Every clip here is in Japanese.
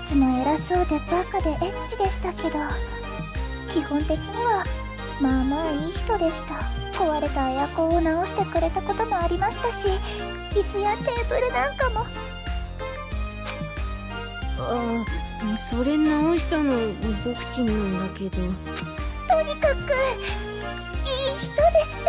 つも偉そうでバカでエッチでしたけど、基本的にはまあまあいい人でした。壊れたエアコンを直してくれたこともありましたし、椅子やテーブルなんかも。 ああ、それ直したの僕ちんなんだけど。 とにかくいい人でした。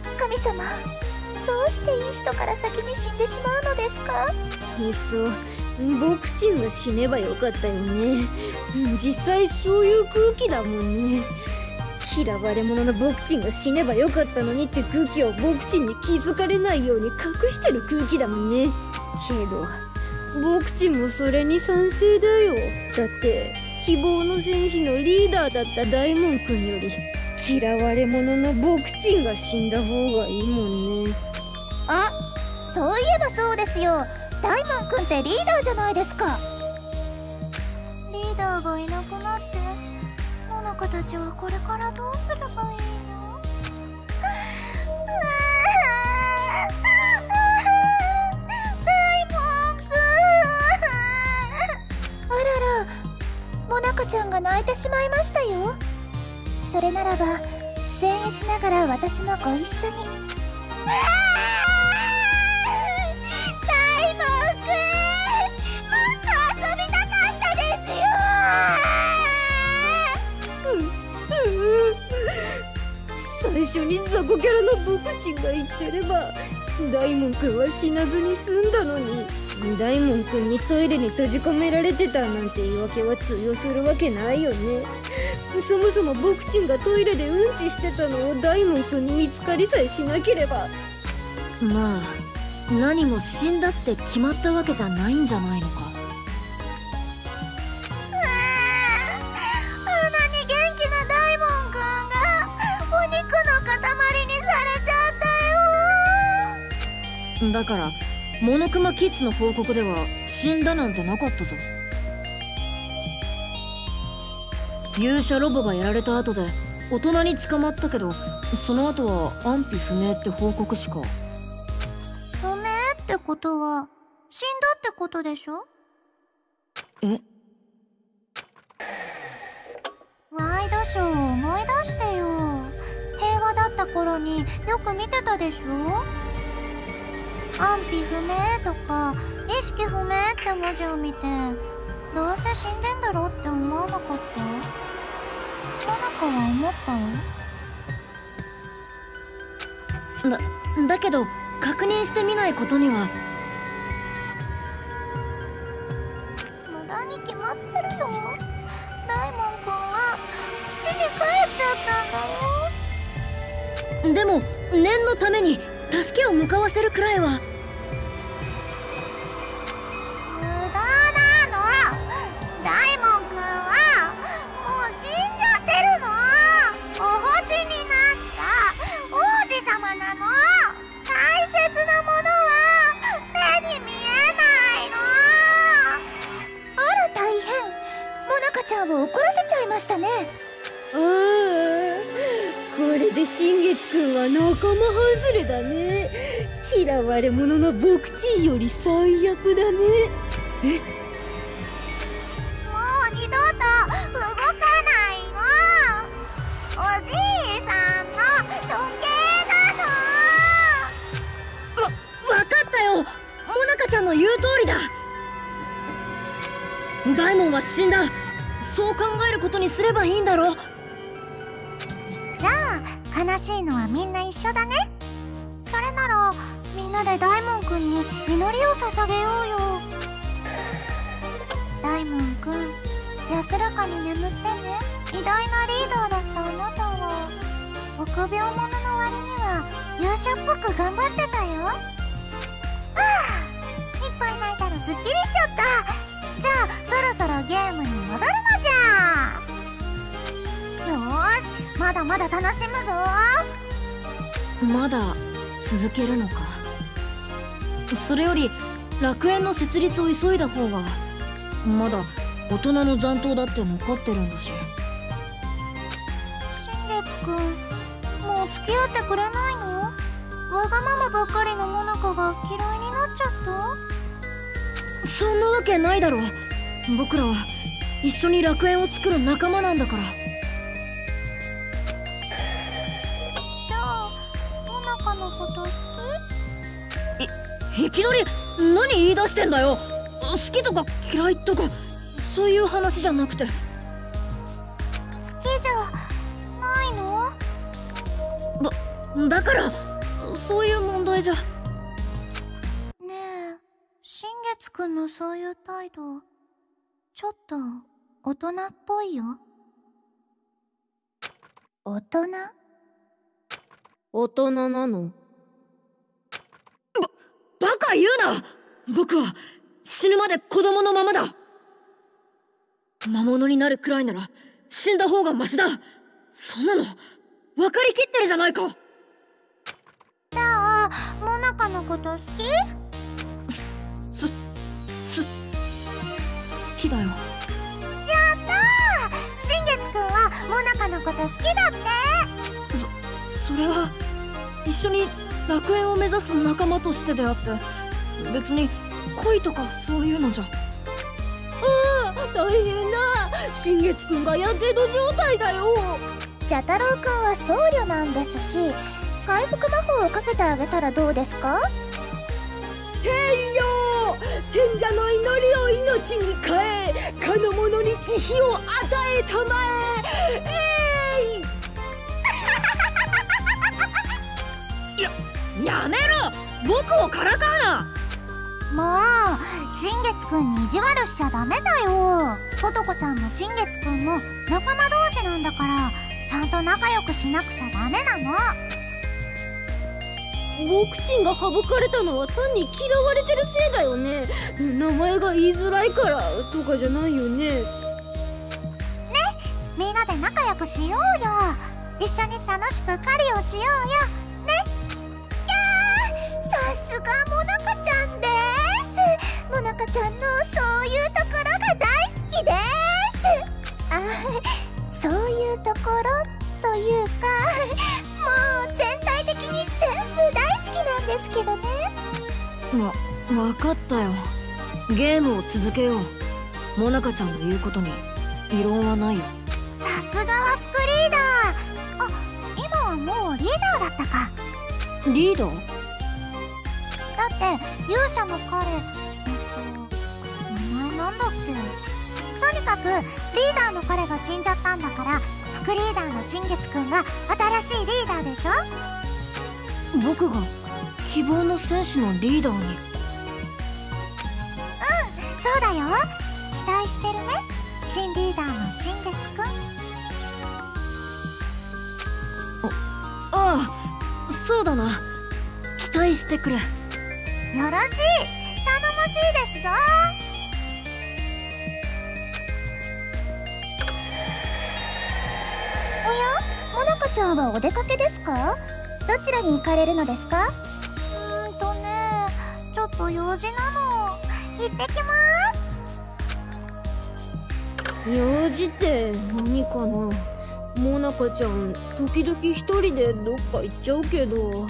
神様、どうしていい人から先に死んでしまうのですか？ 僕ちんが死ねばよかったよね。実際そういう空気だもんね。嫌われ者の僕ちんが死ねばよかったのにって空気を僕ちんに気づかれないように隠してる空気だもんね。けど僕ちんもそれに賛成だよ。だって希望の戦士のリーダーだった大門くんより嫌われ者の僕ちんが死んだ方がいいもんね。 あ、そういえばそうですよ。大門くんってリーダーじゃないですか。リーダーがいなくなってモナカたちはこれからどうすればいいの？大門くん。あらら、モナカちゃんが泣いてしまいましたよ。それならば僭越ながら私もご一緒に。大門くん、もっと遊びたかったですよ。 最初に雑魚キャラの僕ちんが言ってれば大門くんは死なずに済んだのに、大門くんにトイレに閉じ込められてたなんて言い訳は通用するわけないよね。そもそも僕ちんがトイレでうんちしてたのを大門くんに見つかりさえしなければ。 まあ何も死んだって決まったわけじゃないんじゃないのか。 あんなに元気な大門くんがお肉の塊にされちゃったよ。 だからモノクマキッズの報告では死んだなんてなかったぞ。勇者ロボがやられた後で大人に捕まったけど、その後は安否不明って報告しか。 不明ってことは死んだってことでしょ？ え？ ワイドショーを思い出してよ。平和だった頃によく見てたでしょ？安否不明とか意識不明って文字を見て、どうせ死んでんだろうって思わなかった？モナカは思った？ だけど確認してみないことには。 無駄に決まってるよ。大門くんは土に帰っちゃったんだよ。 でも念のために助けを向かわせるくらいは。 無駄なの。大門くんはもう死んじゃってるの。お星になった王子様なの。大切なものは目に見えないの。あら大変、モナカちゃんを怒らせちゃいましたね。 ああ、これで新月くんは仲間外れだね。嫌われ者の僕ちんより最悪だね。え？ もう二度と動かないの。おじいさんの時計なの。 わかったよ。モナカちゃんの言う通りだ。大門は死んだ。そう考えることにすればいいんだろ。 じゃあ悲しいのはみんな一緒だね。それならみんなで大門くんに祈りを捧げようよ。大門くん、安らかに眠ってね。偉大なリーダーだったあなたは臆病者の割には勇者っぽく頑張ってたよ。はあ、いっぱい泣いたらすっきりしちゃった。じゃあそろそろゲームに戻るのじゃ。よーし、まだまだ楽しむぞ。 まだ続けるのか。それより楽園の設立を急いだ方が。まだ大人の残党だって残ってるんだし。 新月くん、もう付き合ってくれないの？わがままばっかりのモナカが嫌いになっちゃった？ そんなわけないだろ。 僕らは一緒に楽園を作る仲間なんだから。 じゃあモナカのこと好き？ いきなり何言い出してんだよ。好きとか嫌いとかそういう話じゃなくて。 好きじゃないの？ だからそういう問題じゃ。 ねえ、新月くんのそういう態度ちょっと大人っぽいよ。大人？ 大人なの？ バカ言うな。僕は死ぬまで子供のままだ。魔物になるくらいなら死んだ方がマシだ。そんなの分かりきってるじゃないか。 じゃあモナカのこと好き？ 好きだよ。 やったー！新月くんはモナカのこと好きだって。 それは一緒に楽園を目指す仲間としてであって、別に恋とかそういうのじゃ。 ああ、大変だ。新月くんがやけど状態だよ。 邪太郎くんは僧侶なんですし、回復魔法をかけてあげたらどうですか？ 天よ、賢者の祈りを命に変え、かの者に慈悲を与えたまやめろ。僕をからかうな。 もう新月くんに意地悪しちゃダメだよ。フォトコちゃんも新月くんも仲間同士なんだから、ちゃんと仲良くしなくちゃダメなの。 ボクチンが省かれたのは単に嫌われてるせいだよね。名前が言いづらいからとかじゃないよね。 みんなで仲良くしようよ。一緒に楽しく狩りをしようよね。いやー、さすがモナカちゃんです。モナカちゃんのそういうところが大好きです。そういうところというか、もう全体的に全部大好きなんですけどね。 わかったよ。ゲームを続けよう。モナカちゃんの言うことに異論はないよ。 さすがは副リーダー。あ、今はもうリーダーだったか。 リーダー？ だって勇者の彼、名前なんだっけ。とにかくリーダーの彼が死んじゃったんだから、副リーダーの新月くんが新しいリーダーでしょ。 僕が希望の戦士のリーダーに？ そうだよ。期待してるね、新リーダーの新月くん。 ああ、そうだな。期待してくれ。 よろしい、頼もしいですぞ。おや、モナカちゃんはお出かけですか？どちらに行かれるのですか？ちょっと用事なの。行ってきます。 用事って何かな。モナカちゃん時々一人でどっか行っちゃうけど。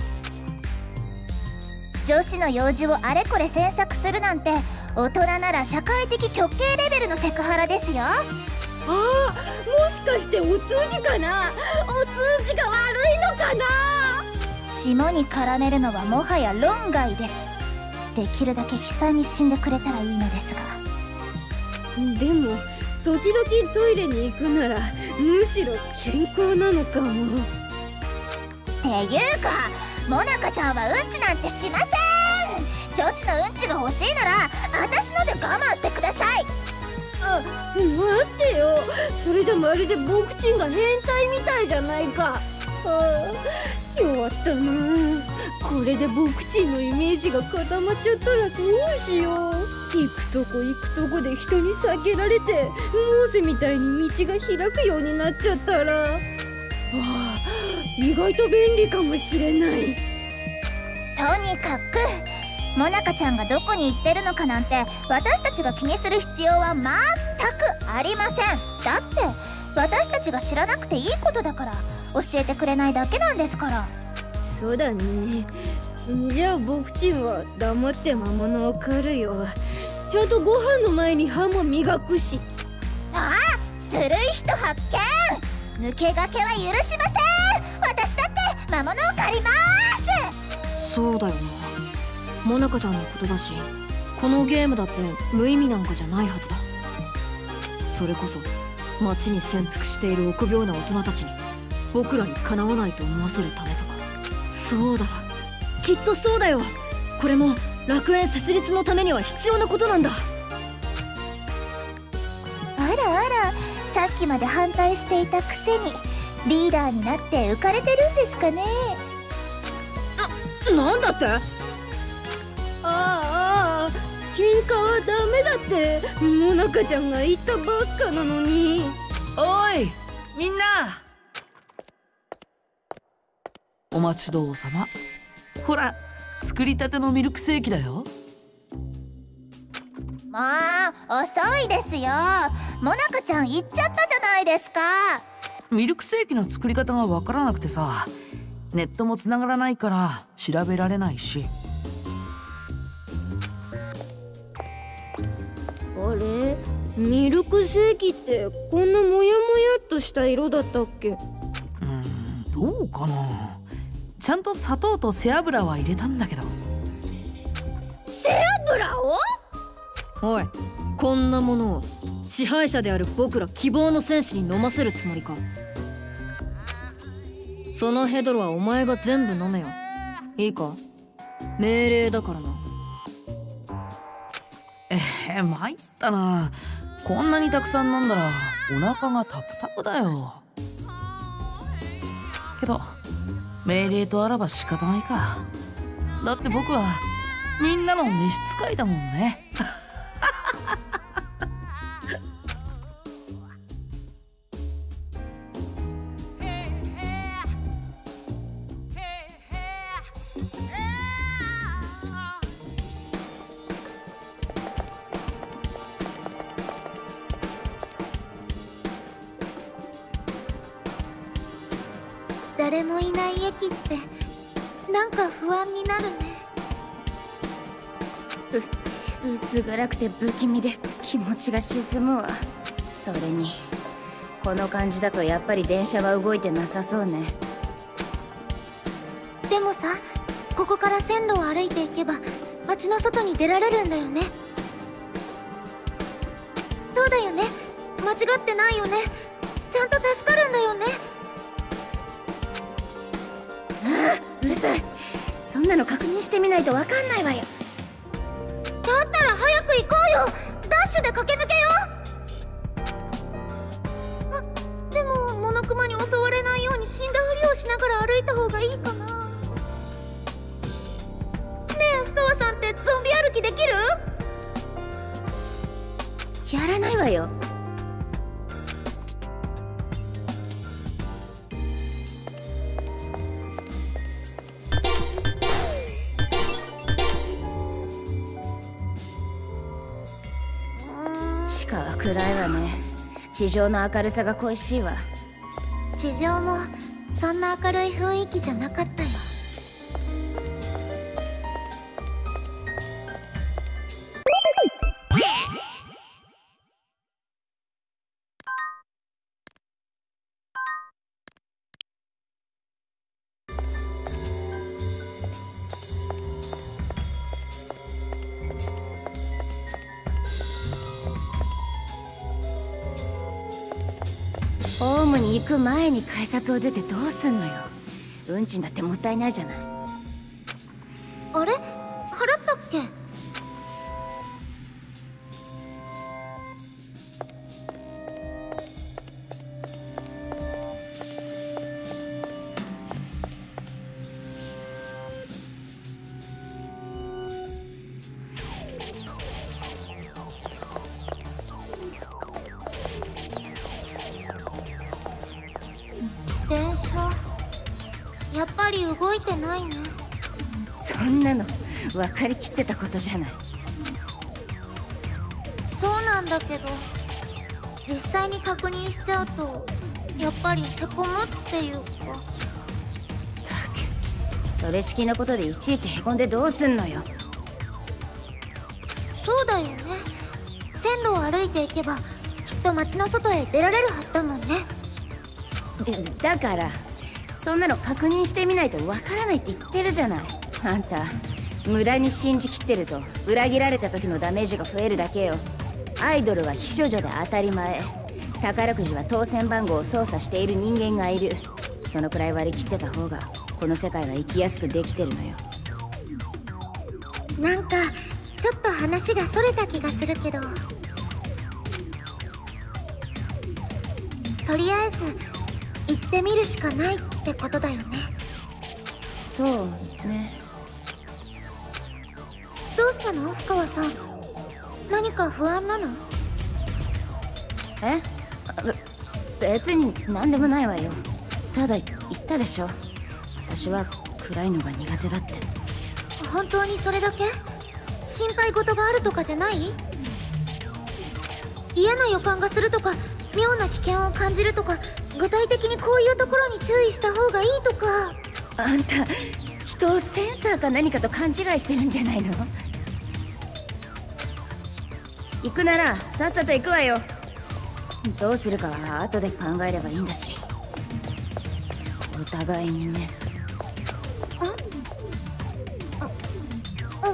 女子の用事をあれこれ詮索するなんて、大人なら社会的極刑レベルのセクハラですよ。 ああ、もしかしてお通じかな。お通じが悪いのかな。 霜に絡めるのはもはや論外です。できるだけ悲惨に死んでくれたらいいのですが。 でも時々トイレに行くならむしろ健康なのかも。 っていうか、モナカちゃんはうんちなんてしません。女子のうんちが欲しいなら私ので我慢してください。 あ、待ってよ。それじゃまるでボクチンが変態みたいじゃないか。ああ、弱ったな。これでボクチンのイメージが固まっちゃったらどうしよう。行くとこ行くとこで人に避けられて、モーゼみたいに道が開くようになっちゃったら、意外と便利かもしれない。 とにかくモナカちゃんがどこに行ってるのかなんて私たちが気にする必要は全くありません。だって私たちが知らなくていいことだから教えてくれないだけなんですから。 そうだね。じゃあボクチンは黙って魔物を狩るよ。 ちゃんとご飯の前に歯も磨くし。 ああ、ずるい人発見。抜け駆けは許しません。私だって魔物を借ります。 そうだよな。モナカちゃんのことだし、このゲームだって無意味なんかじゃないはずだ。それこそ街に潜伏している臆病な大人たちに僕らにかなわないと思わせるためとか。そうだ、きっとそうだよ。これも楽園設立のためには必要なことなんだ。 あらあら、さっきまで反対していたくせにリーダーになって浮かれてるんですかね。 なんだって？ ああ、喧嘩はダメだってモナカちゃんが言ったばっかなのに。 おいみんな、お待ちどうさま。ほら、作りたてのミルクセーキだよ。 もう遅いですよ。モナカちゃん行っちゃったじゃないですか。 ミルクセーキの作り方がわからなくてさ、ネットもつながらないから調べられないし。 あれ、ミルクセーキってこんなモヤモヤっとした色だったっけ？ どうかな。ちゃんと砂糖と背脂は入れたんだけど。 背脂を？ おい、こんなものを支配者である僕ら希望の戦士に飲ませるつもりか？そのヘドロはお前が全部飲めよ。いいか？命令だからな。 参ったな。こんなにたくさん飲んだらお腹がタプタプだよ。けど命令とあらば仕方ないか。だって僕はみんなの召使いだもんね。 誰もいない駅ってなんか不安になるね。 薄暗くて不気味で気持ちが沈むわ。それにこの感じだとやっぱり電車は動いてなさそうね。 でもさ、ここから線路を歩いていけば街の外に出られるんだよね。そうだよね、間違ってないよね。ちゃんと助かるんだよね。 うるさい。そんなの確認してみないとわかんないわよ。 だったら早く行こうよ。ダッシュで駆け抜けよう。あ、でもモノクマに襲われないように死んだふりをしながら歩いた方がいいかな。ねえ、深川さんってゾンビ歩きできる？ やらないわよ。地下は暗いわね。地上の明るさが恋しいわ。 地上もそんな明るい雰囲気じゃなかったよ。 ホームに行く前に改札を出てどうすんのよ。運賃だってもったいないじゃない。 あれ、払ったっけ？電車やっぱり動いてないね。 そんなの分かりきってたことじゃない。 そうなんだけど、実際に確認しちゃうとやっぱりへこむっていうか。 それ式のことでいちいちへこんでどうすんのよ。 そうだよね。線路を歩いていけばきっと街の外へ出られるはずだもんね。 だからそんなの確認してみないとわからないって言ってるじゃない。あんた無駄に信じきってると裏切られた時のダメージが増えるだけよ。アイドルは秘書女で当たり前。宝くじは当選番号を操作している人間がいる。そのくらい割り切ってた方がこの世界は生きやすくできてるのよ。 なんかちょっと話がそれた気がするけど、とりあえず行ってみるしかないってことだよね。 そうね。 どうしたの深川さん、何か不安なの？ 別に何でもないわよ。ただ言ったでしょ、私は暗いのが苦手だって。 本当にそれだけ？心配事があるとかじゃない？嫌な予感がするとか妙な危険を感じるとか、具体的にこういうところに注意した方がいいとか。 あんた人をセンサーか何かと勘違いしてるんじゃないの？行くならさっさと行くわよ。どうするかは後で考えればいいんだし。お互いにね。 うん。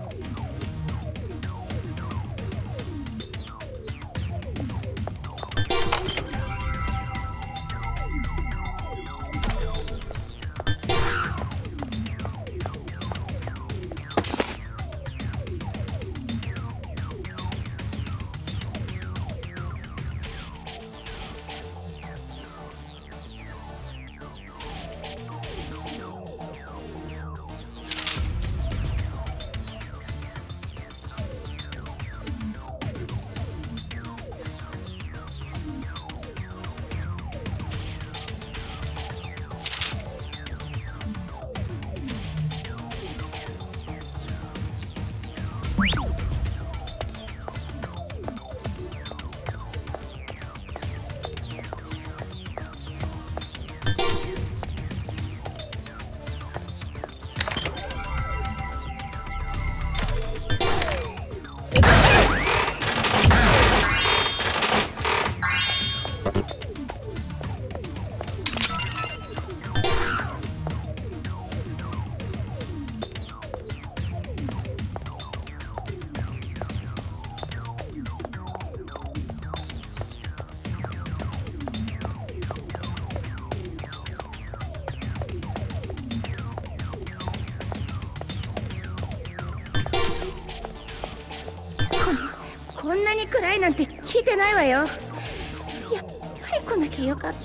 こんなに暗いなんて聞いてないわよ。やっぱり来なきゃよかった。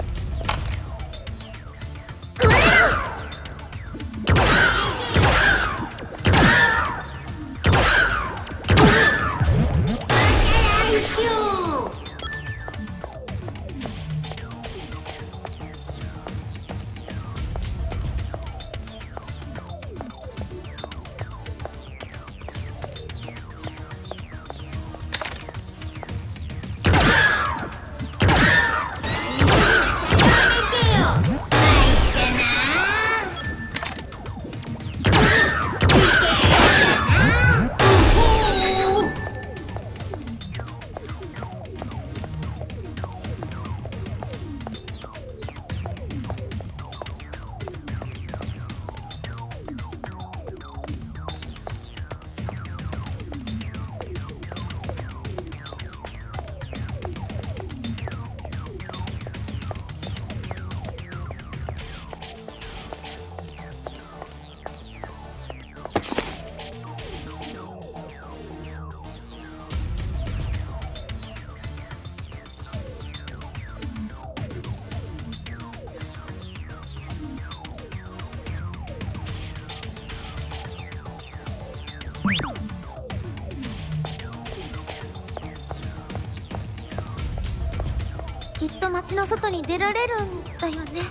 きっと街の外に出られるんだよね。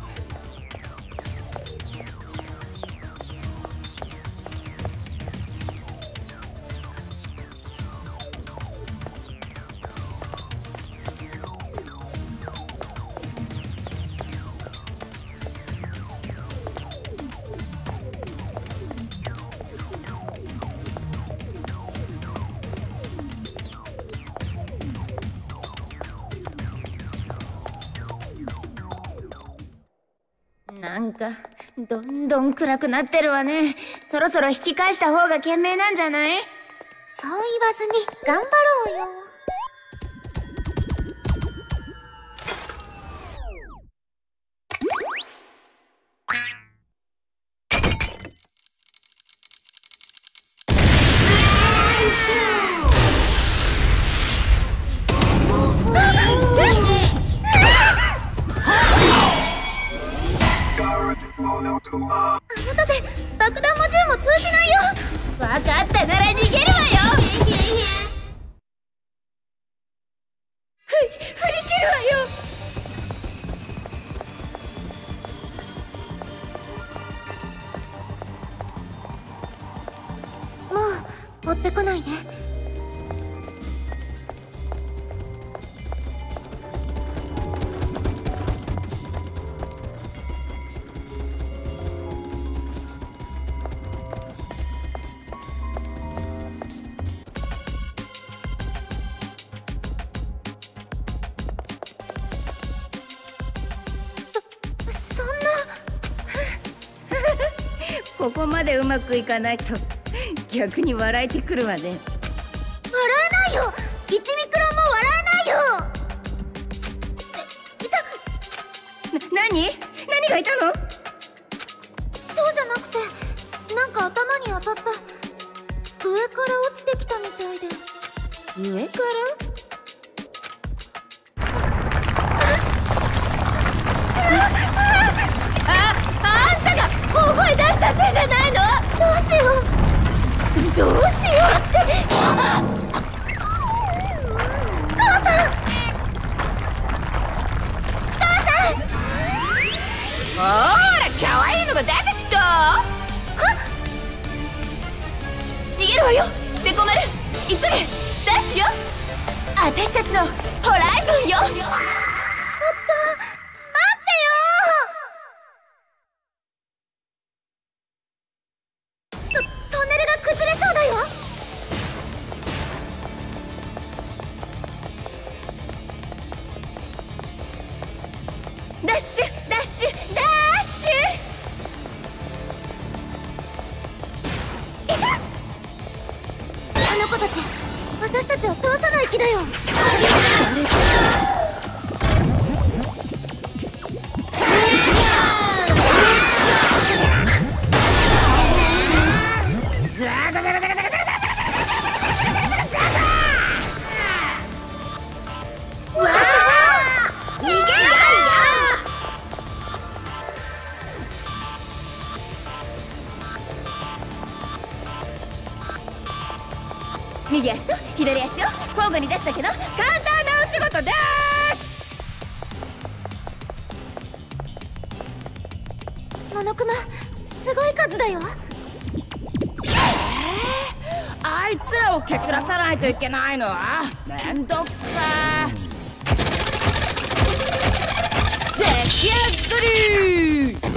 なんかどんどん暗くなってるわね。そろそろ引き返した方が賢明なんじゃない？ そう言わずに頑張ろうよ。あなたで爆弾も銃も通じないよ。 わかったなら逃げるわよ。振り切るわよ。 もう追ってこないで。そんな。 ここまでうまくいかないと逆に笑えてくるわね。 笑えないよ。1ミクロンも笑えないよ。 何がいたの？ そうじゃなくて、なんか頭に当たった。上から落ちてきたみたいで。 上から？あんたが大声出したせいじゃないの？ どうしようって母さん。 ほら可愛いのが出てきた。逃げるわよデコメル。急げダッシュよ。私たちのホライゾンよ。 ちょっと待ってよ。トンネルが崩れそうだよ。 ダッシュダッシュダッシュ。 あの子たち、私たちを通さない気だよ。 ザガザガザガザガザガザガザガザガ。わあ！逃げろよ！右足と左足を交互に出すだけの簡単なお仕事です。 モノクマ、すごい数だよ。 あいつらを蹴散らさないといけないのはめんどくさー。出来上がりー。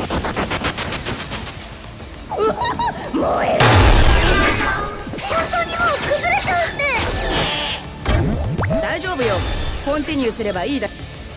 うわっ燃える。 本当にもう崩れちゃうって。 大丈夫よ。コンティニューすればいいだ。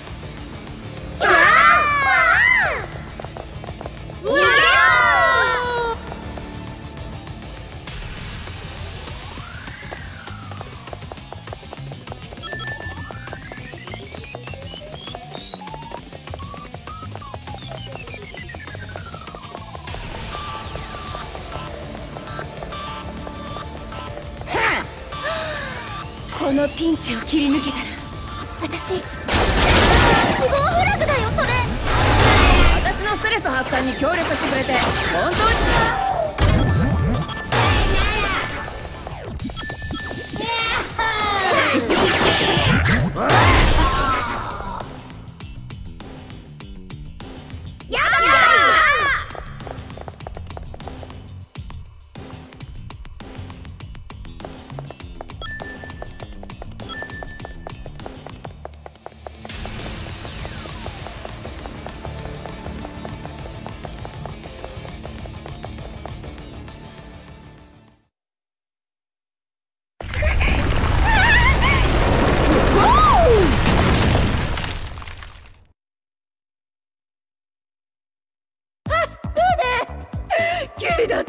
このピンチを切り抜けたら私死亡死亡フラグだよそれ。 私のストレス発散に協力してくれて本当に。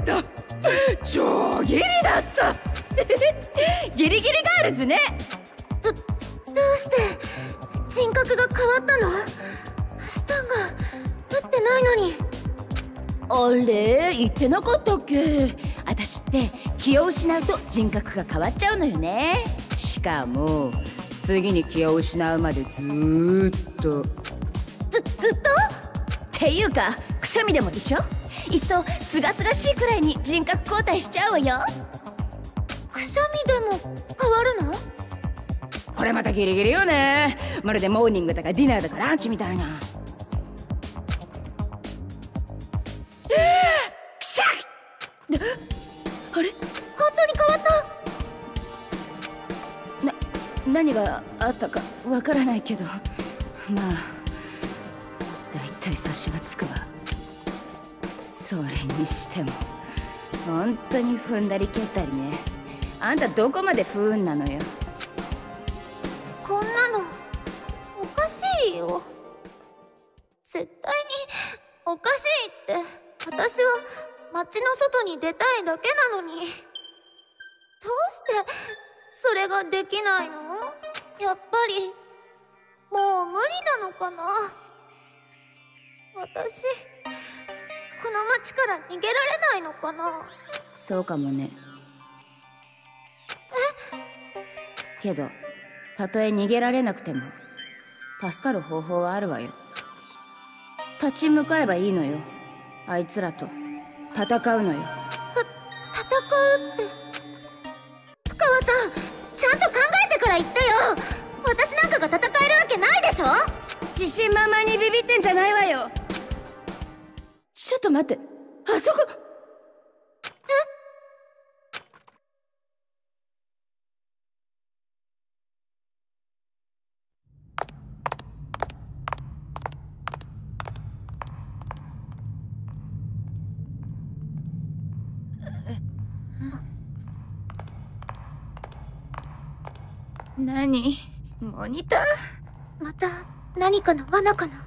た。超ギリだったギリギリガールズね。 どうして人格が変わったの？スタンが打ってないのに。 あれ言ってなかったっけ？私って気を失うと人格が変わっちゃうのよね。しかも次に気を失うまでずーっと。 ずっと？ っていうかくしゃみでも一緒？いっそすがすがしいくらいに人格交代しちゃうわよ。 くしゃみでも変わるの？ これまたギリギリよね。まるでモーニングだかディナーだかランチみたいな。くしゃっあれ？ 本当に変わった？ 何があったかわからないけど、まあだいたい察しはつくわ。それにしても本当に踏んだり蹴ったりね。あんたどこまで不運なのよ。 こんなのおかしいよ。絶対におかしいって。私は街の外に出たいだけなのに、どうしてそれができないの？やっぱりもう無理なのかな。私この街から逃げられないのかな。 そうかもね。けどたとえ逃げられなくても助かる方法はあるわよ。立ち向かえばいいのよ。あいつらと戦うのよ。 戦うって。深川さん、ちゃんと考えてから言ってよ。私なんかが戦えるわけないでしょ。 自信満々にビビってんじゃないわよ。ちょっと待って、あそこ。何？モニター？ また何かの罠かな。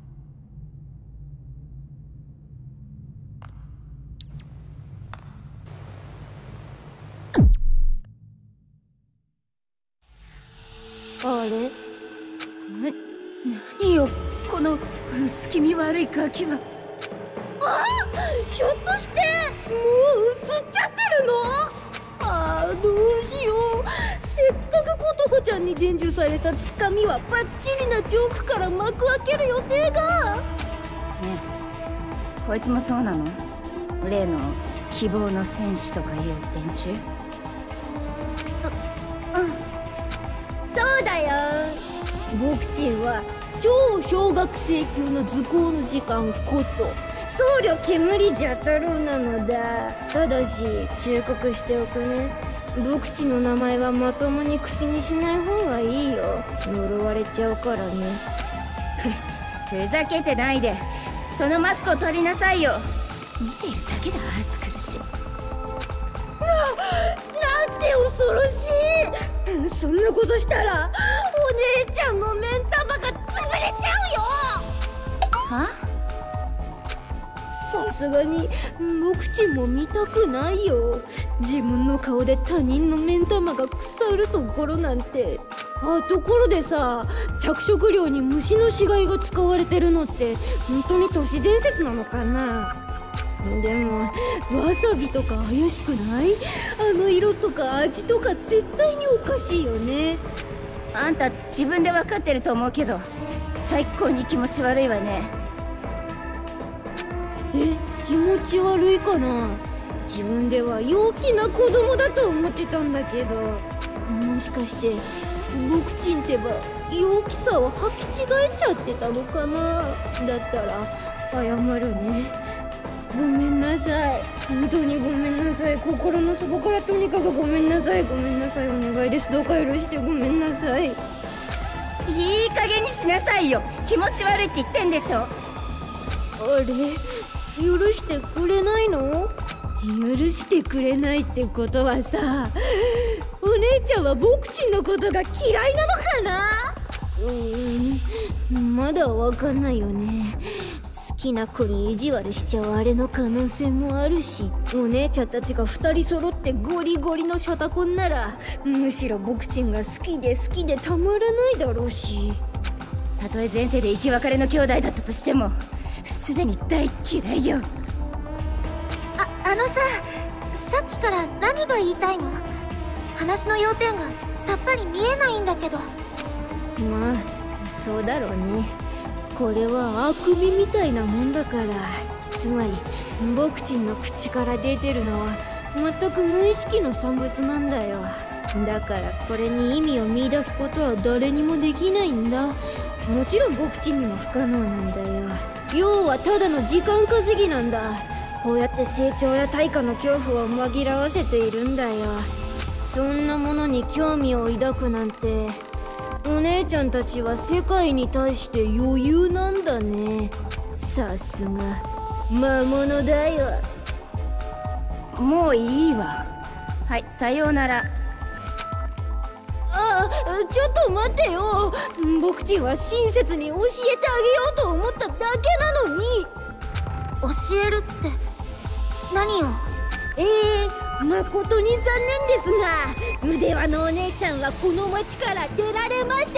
あれ？ 何よこの薄気味悪いガキは。 ひょっとしてもう映っちゃってるの？どうしよう。せっかくことこちゃんに伝授されたつかみはバッチリなジョークから幕開ける予定が。 ねえ、こいつもそうなの？例の希望の戦士とかいう連中？ そうだよ。僕ちんは超小学生級の図工の時間こと僧侶煙じゃ太郎なのだ。ただし忠告しておくね。僕ちの名前はまともに口にしない方がいいよ。呪われちゃうからね。 ふざけてないで。そのマスクを取りなさいよ。見ているだけで暑苦しい。 なんて恐ろしい。そんなことしたらお姉ちゃんの目ん玉が潰れちゃうよ。 は？ さすがに僕ちんも見たくないよ。自分の顔で他人の目ん玉が腐るところなんて。ところでさ、着色料に虫の死骸が使われてるのって本当に都市伝説なのかな。でもわさびとか怪しくない？あの色とか味とか絶対におかしいよね。 あんた自分で分かってると思うけど最高に気持ち悪いわね。 気持ち悪いかな。自分では陽気な子供だと思ってたんだけど、もしかして僕ちんってば陽気さを履き違えちゃってたのかな。だったら謝るね。ごめんなさい。本当にごめんなさい。心の底からとにかくごめんなさい。ごめんなさい。お願いです。どうか許してごめんなさい。 いい加減にしなさいよ。気持ち悪いって言ってんでしょ。 あれ、許してくれないの？許してくれないってことはさ、お姉ちゃんは僕ちんのことが嫌いなのかな？まだわかんないよね。好きな子に意地悪しちゃうあれの可能性もあるし、お姉ちゃんたちが2人揃ってゴリゴリのシャタコンならむしろ僕ちんが好きでたまらないだろうし。 たとえ前世で生き別れの兄弟だったとしてもすでに大嫌いよ。 あのさ、さっきから何が言いたいの？話の要点がさっぱり見えないんだけど。 まあそうだろうね。これはあくびみたいなもんだから。つまり僕ちんの口から出てるのは全く無意識の産物なんだよ。だからこれに意味を見出すことは誰にもできないんだ。もちろん僕ちんにも不可能なんだよ。要はただの時間稼ぎなんだ。こうやって成長や対価の恐怖を紛らわせているんだよ。そんなものに興味を抱くなんて、お姉ちゃんたちは世界に対して余裕なんだね。さすが魔物だよ。 もういいわ。はい、さようなら。 ちょっと待ってよ。僕ちんは親切に教えてあげようと思っただけなのに。 教えるって何を？ 誠に残念ですが、腕輪のお姉ちゃんはこの町から出られません。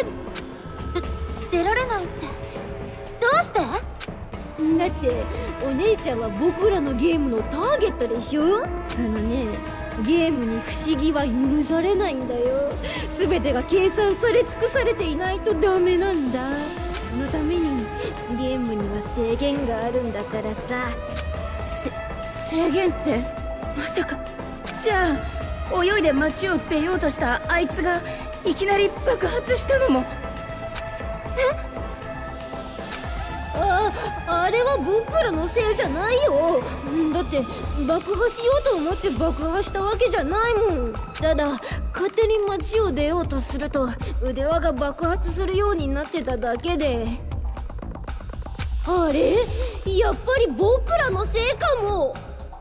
出られないってどうして？ だってお姉ちゃんは僕らのゲームのターゲットでしょ。ゲームに不思議は許されないんだよ。全てが計算され尽くされていないとダメなんだ。そのためにゲームには制限があるんだからさ。 制限ってまさか。じゃあ泳いで街を出ようとしたあいつがいきなり爆発したのも。 あれは僕らのせいじゃないよ。だって爆破しようと思って爆破したわけじゃないもん。ただ勝手に街を出ようとすると腕輪が爆発するようになってただけで。あれ、やっぱり僕らのせいかも。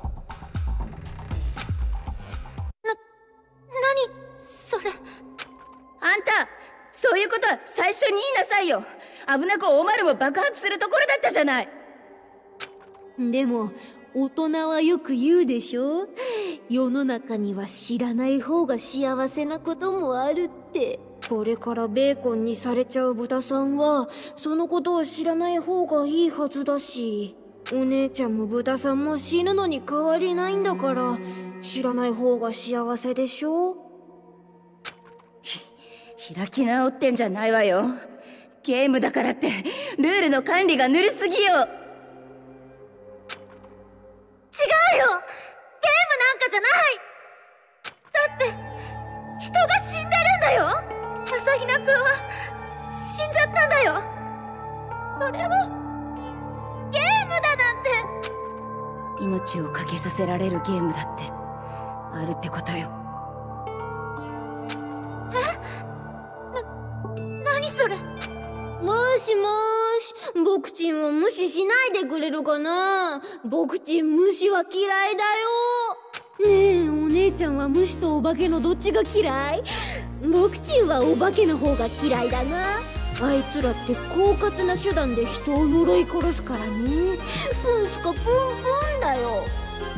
何それ？ あんた、そういうことは最初に言いなさいよ。危なくおまるも爆発するところだったじゃない。 でも大人はよく言うでしょ。世の中には知らない方が幸せなこともあるって。これからベーコンにされちゃう豚さんはそのことを知らない方がいいはずだし、お姉ちゃんも豚さんも死ぬのに変わりないんだから知らない方が幸せでしょ。 開き直ってんじゃないわよ。ゲームだからってルールの管理がぬるすぎよ。 違うよ、ゲームなんかじゃない。だって人が死んでるんだよ。朝比奈くんは死んじゃったんだよ。それをゲームだなんて。 命をかけさせられるゲームだってあるってことよ。 何それ？ もしもーし、僕ちんを無視しないでくれるかな。僕ちん無視は嫌いだよ。ねえ、お姉ちゃんは無視とお化けのどっちが嫌い？僕ちんはお化けの方が嫌いだな。あいつらって狡猾な手段で人を呪い殺すからね。プンスカプンプンだよ。 も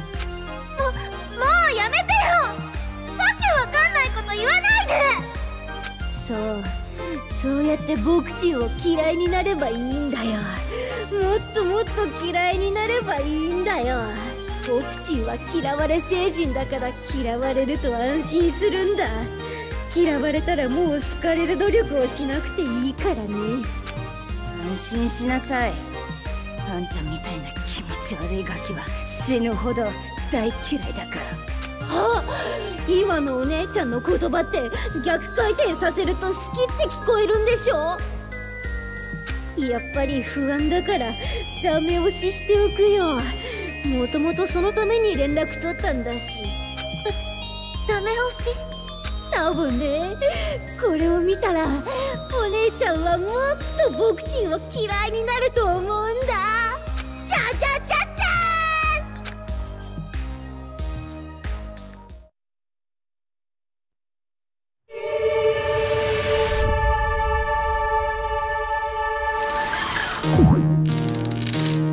うやめてよ。わけわかんないこと言わないで。 そうやって僕ちんを嫌いになればいいんだよ。もっともっと嫌いになればいいんだよ。僕ちんは嫌われ成人だから嫌われると安心するんだ。嫌われたらもう好かれる努力をしなくていいからね。 安心しなさい。あんたみたいな気持ち悪いガキは死ぬほど大嫌いだから。 今のお姉ちゃんの言葉って逆回転させると好きって聞こえるんでしょ。やっぱり不安だからダメ押ししておくよ。もともとそのために連絡取ったんだし。 ダメ押し？ 多分ね、これを見たらお姉ちゃんはもっと僕ちんを嫌いになると思うんだ。チャチャチャチャーン。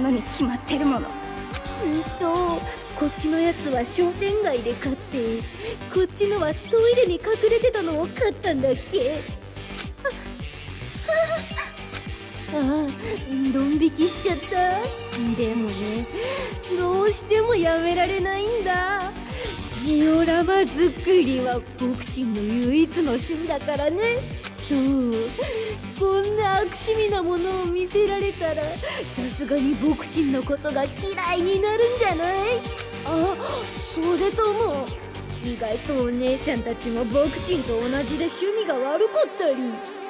ものに決まってるもの。 こっちのやつは商店街で買って、こっちのはトイレに隠れてたのを買ったんだっけ。ああ、ドン引きしちゃった。でもね、どうしてもやめられないんだ。ジオラマ作りは僕ちんの唯一の趣味だからね。どう？こんな悪趣味なものを見せられたら、さすがに僕ちんのことが嫌いになるんじゃない？あ、それとも意外とお姉ちゃんたちも僕ちんと同じで趣味が悪かったり。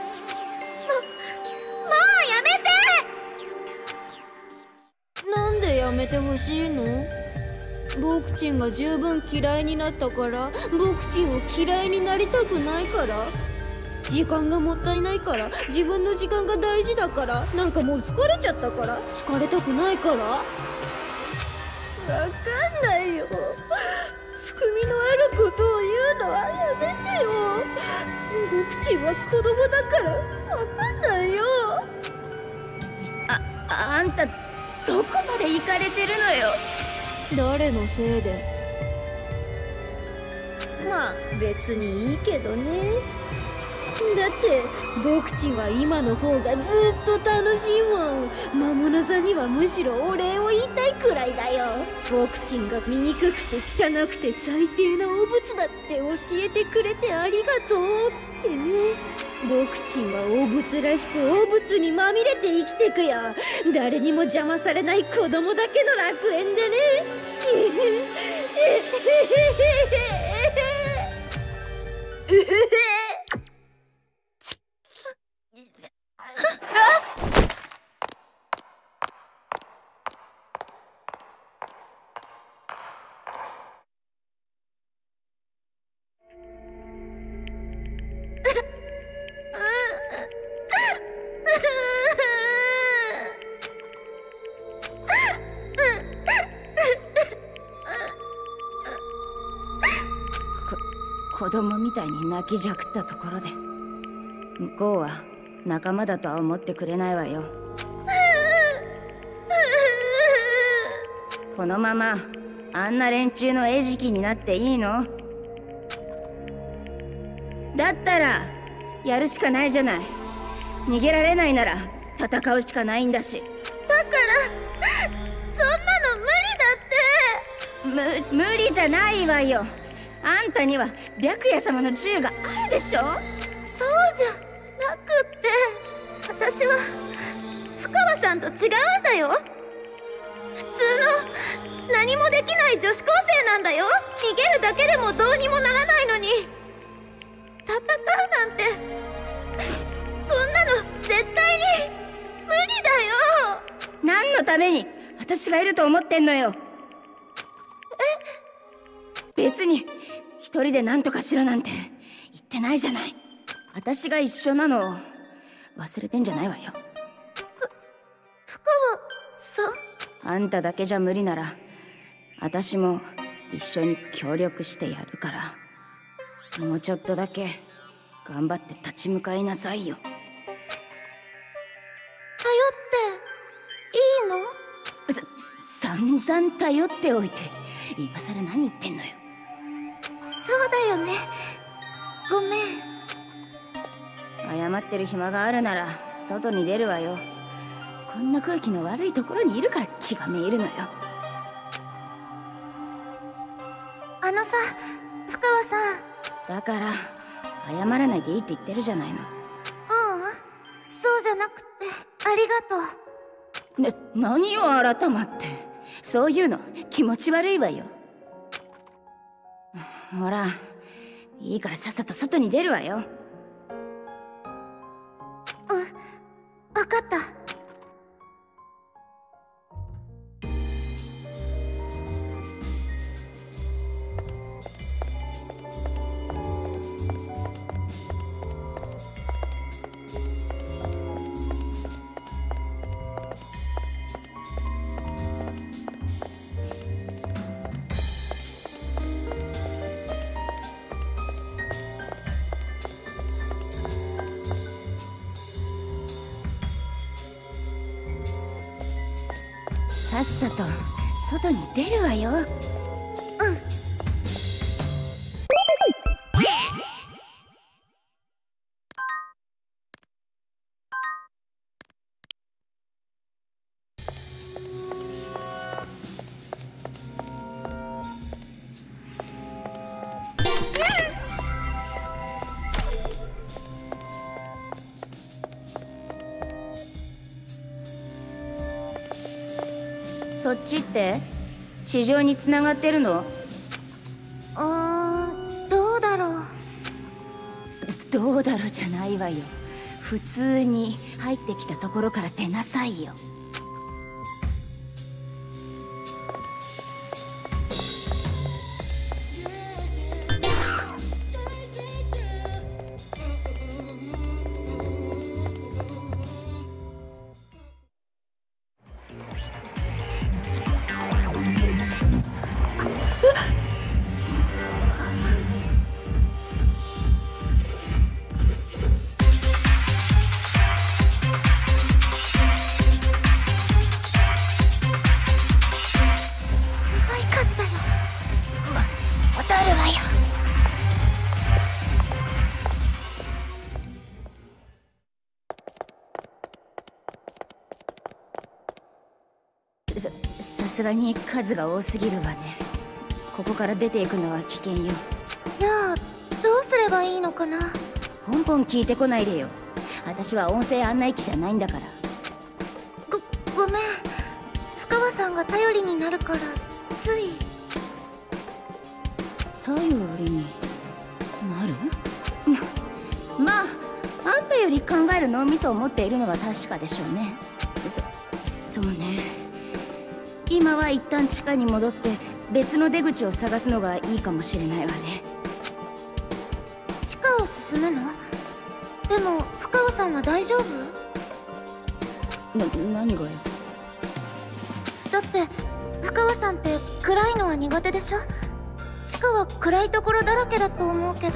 なんでやめてほしいの？僕ちんが十分嫌いになったから？僕ちんを嫌いになりたくないから？時間がもったいないから？自分の時間が大事だから？なんかもう疲れちゃったから？疲れたくないから？わかんないよ。含みのあることを言うのはやめてよ。僕ちんは子供だからわかんないよ。 あんたどこまで行かれてるのよ。 誰のせいで？まあ別にいいけどね。だって僕ちんは今の方がずっと楽しいもん。魔物さんにはむしろお礼を言いたいくらいだよ。僕ちんが醜くて汚くて最低なお物だって教えてくれてありがとうってね。僕ちんはお物らしくお物にまみれて生きてくよ。誰にも邪魔されない子供だけの楽園でね。 子供みたいに泣きじゃくったところで向こうは仲間だとは思ってくれないわよ。このままあんな連中の餌食になっていいの？だったらやるしかないじゃない。逃げられないなら戦うしかないんだし。 だからそんなの無理だって。 無理じゃないわよ。あんたには白夜様の銃があるでしょ。 そうじゃなくって、私は深川さんと違うんだよ。普通の何もできない女子高生なんだよ。逃げるだけでもどうにもならないのに戦うなんて、そんなの絶対に無理だよ。 何のために私がいると思ってんのよ。別に一人で何とかしろなんて言ってないじゃない。私が一緒なのを忘れてんじゃないわよ。 深川さん？ あんただけじゃ無理なら私も一緒に協力してやるから、もうちょっとだけ頑張って立ち向かいなさいよ。 頼っていいの？ 散々頼っておいて今さら何言ってんのよ。 そうだよね、ごめん。 謝ってる暇があるなら外に出るわよ。こんな空気の悪いところにいるから気がめいるのよ。 あのさ、深川さん。 だから謝らないでいいって言ってるじゃないの。 そうじゃなくてありがとう。 何よ改まって。そういうの気持ち悪いわよ。ほらいいからさっさと外に出るわよ。 分かった。 さっさと外に出るわよ。そっちって地上に繋がってるの？ どうだろう。 どうだろうじゃないわよ。普通に入ってきたところから出なさいよ。さすがに数が多すぎるわね。ここから出ていくのは危険よ。 じゃあどうすればいいのかな。 ポンポン聞いてこないでよ。私は音声案内機じゃないんだから。 ごめん。深川さんが頼りになるからつい。 頼りになる？まああんたより考える脳みそを持っているのは確かでしょうね。そうね。今は一旦地下に戻って別の出口を探すのがいいかもしれないわね。 地下を進むの？でも深川さんは大丈夫？ 何がよ。 だって深川さんって暗いのは苦手でしょ。地下は暗いところだらけだと思うけど。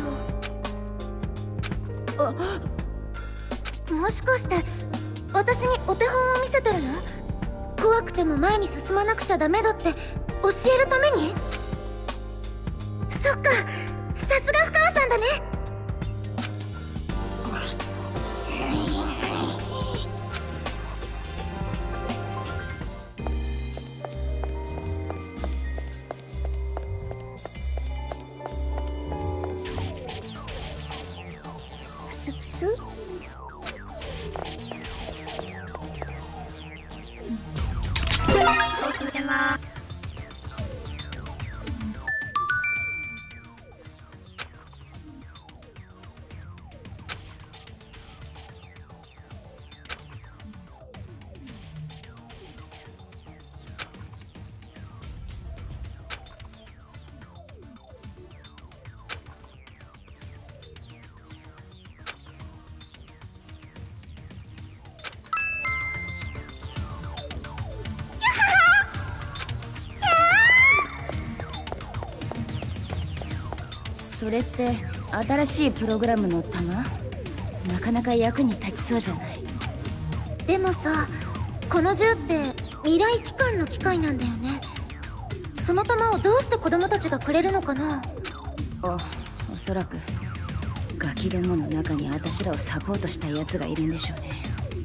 もしかして私にお手本を見せてるの？怖くても前に進まなくちゃダメだって教えるために？そっか、さすが深川さんだね。 それって新しいプログラムの弾？なかなか役に立ちそうじゃない。 でもさ、この銃って未来機関の機械なんだよね。その弾をどうして子供たちがくれるのかな。 おそらくガキどもの中に私らをサポートしたやつがいるんでしょうね。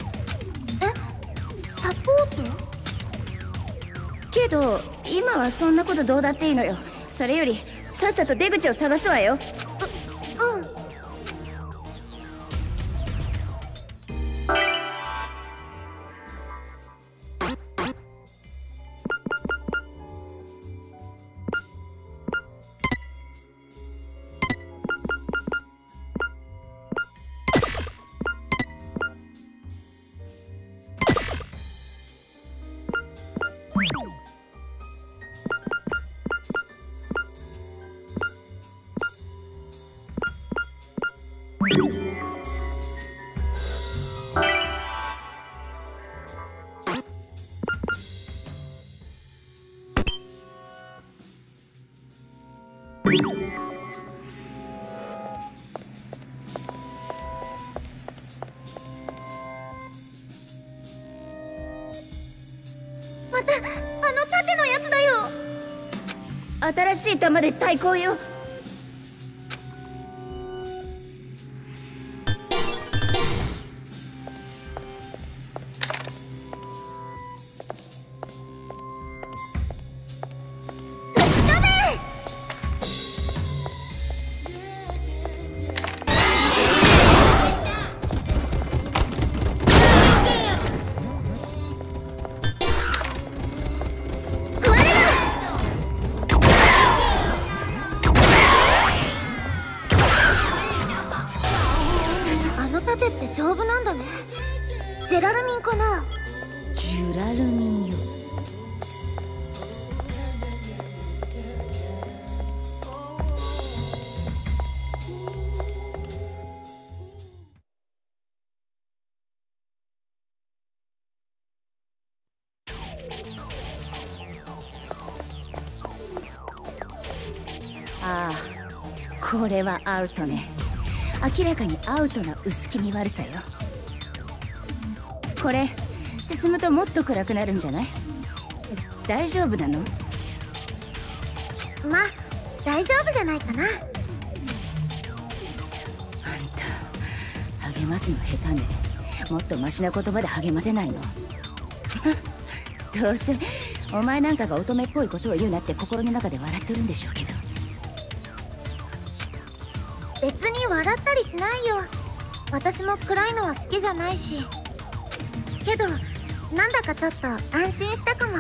サポート？ けど今はそんなことどうだっていいのよ。それよりさっさと出口を探すわよ。 またあの盾のやつだよ。 新しい弾で対抗よ。 丈夫なんだね。ジェラルミンかな。 ジュラルミンよ。ああ、これはアウトね。明らかにアウトな薄気味悪さよ。これ進むともっと暗くなるんじゃない？大丈夫なの？ まあ大丈夫じゃないかな。あんた励ますの下手ね。もっとマシな言葉で励ませないの？どうせお前なんかが乙女っぽいことを言うなって心の中で笑ってるんでしょうけど。 別に笑ったりしないよ。私も暗いのは好きじゃないし。けどなんだかちょっと安心したかも。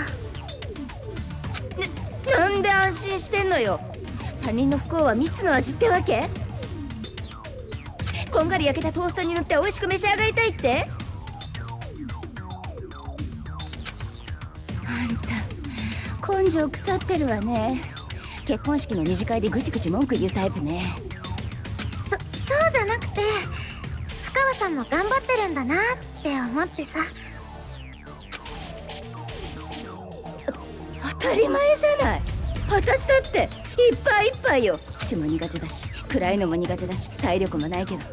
なんで安心してんのよ。他人の不幸は蜜の味ってわけ？こんがり焼けたトーストに塗って美味しく召し上がりたいって？あんた根性腐ってるわね。結婚式の二次会でぐちぐち文句言うタイプね。 そうじゃなくて、深川さんも頑張ってるんだなって思ってさ。 当たり前じゃない。私だっていっぱいいっぱいよ。血も苦手だし暗いのも苦手だし体力もないけど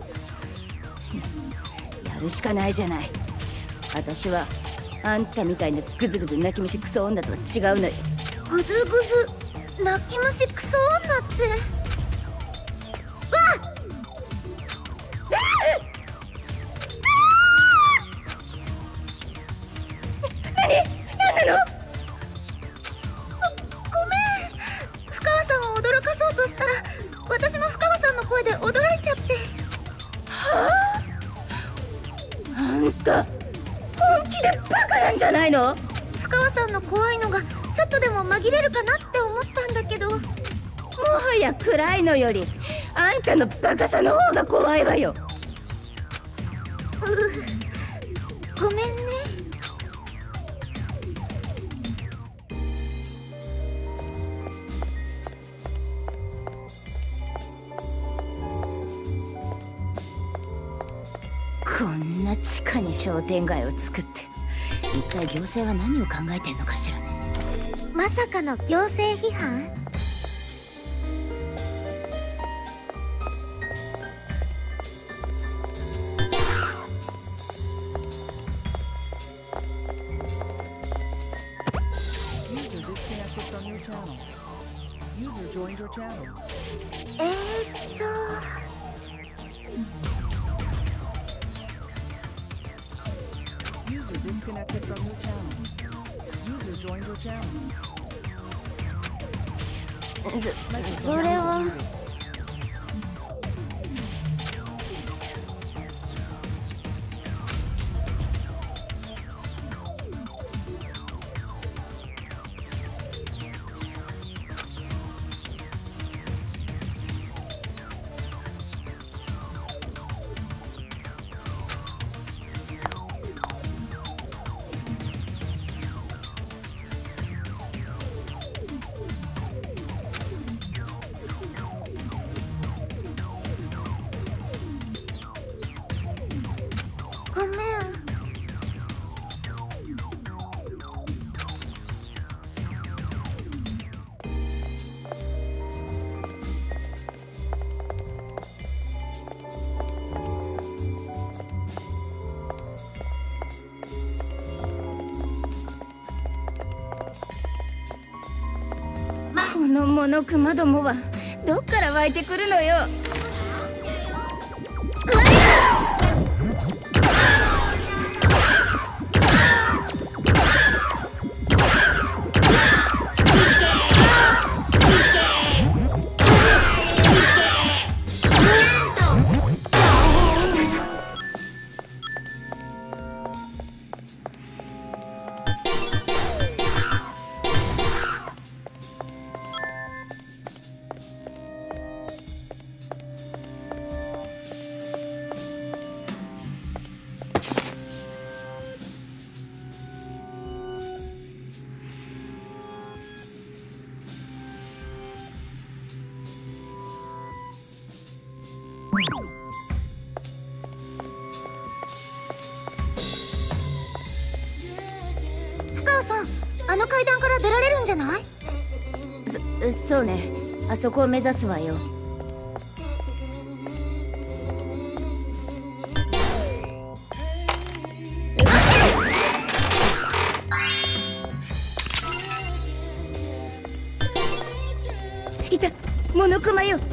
やるしかないじゃない。私はあんたみたいなグズグズ泣き虫クソ女とは違うのよ。 グズグズ泣き虫クソ女って。私も深川さんの声で驚いちゃって。 はあ？あんた本気でバカなんじゃないの？ 深川さんの怖いのがちょっとでも紛れるかなって思ったんだけど。もはや暗いのよりあんたのバカさの方が怖いわよ。 ごめんね。 こんな地下に商店街を作って一体行政は何を考えてんのかしらね。 まさかの行政批判？ User disconnected from your channel. User joined your channel. それは。 のモノクマどもはどっから湧いてくるのよ。 深尾さん、あの階段から出られるんじゃない？ そうね、あそこを目指すわよ。いた、モノクマよ。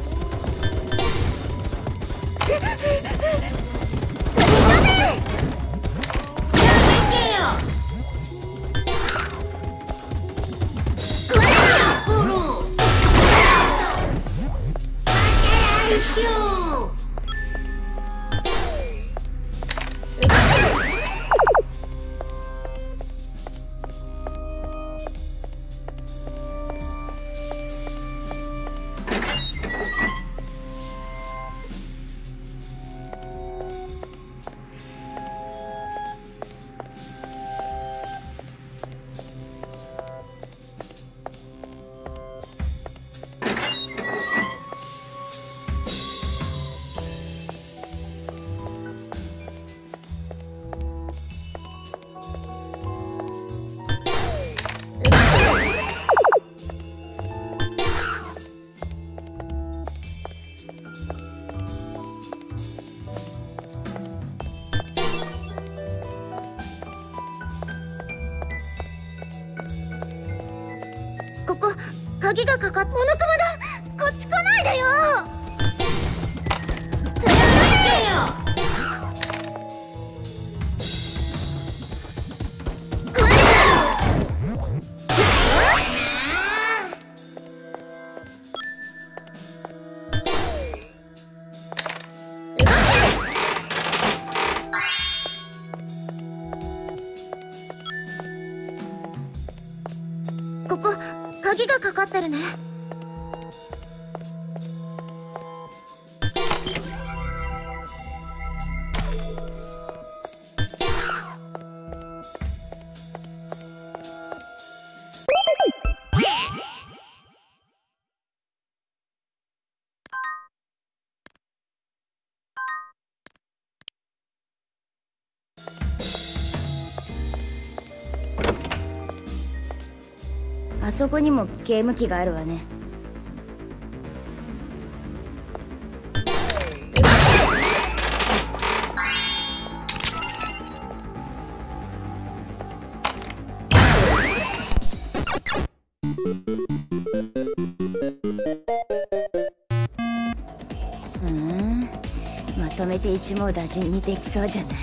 ここ鍵がかかっモノクマだ。こっち来ないでよ。ここ鍵がかかってるね。 あそこにもゲーム機があるわね。まとめて一網打尽にできそうじゃない。